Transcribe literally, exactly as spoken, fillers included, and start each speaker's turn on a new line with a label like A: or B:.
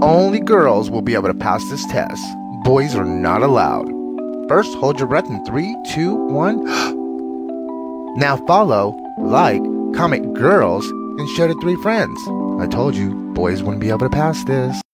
A: Only girls will be able to pass this test. Boys are not allowed. First, hold your breath in three, two, one. Now follow, like, comment girls, and share to three friends. I told you, boys wouldn't be able to pass this.